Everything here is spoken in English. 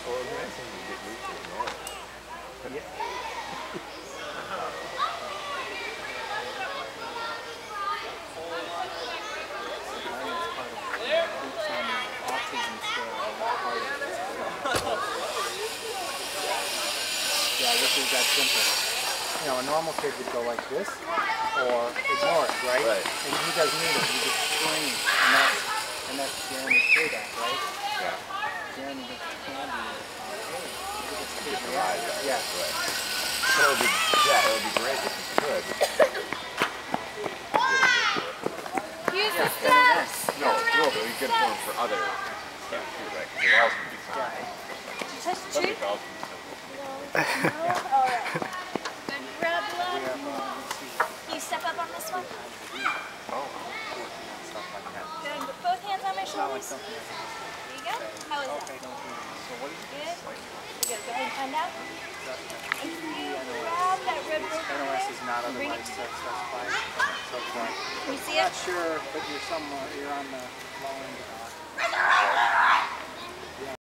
Well, it's nice when you get me to ignore it. Yeah. Yeah, this is that simple. You know, a normal kid would go like this or ignore it, right? Right. And he doesn't need it. He just screams. And that's Jeremy's payback, right? Yeah. Jeremy gets the candy. Get your eyes out. Yeah. Right. But it would be, yeah, it would be great if you could. Use the steps. No, it will, but it'd be good for them for other stuff too, right? Because it also would be fun. Touch the tree? Something else. No? Alright. Good grab left. Can you step up on this one? Oh. Good. Put both hands on my shoulders. There you go. How is that? Good. Good. Go ahead and find out. And you grab that red rope NOS is not and bring it otherwise to specified. So far. Can you see I'm it? not sure, but you're somewhere, you're on the low end.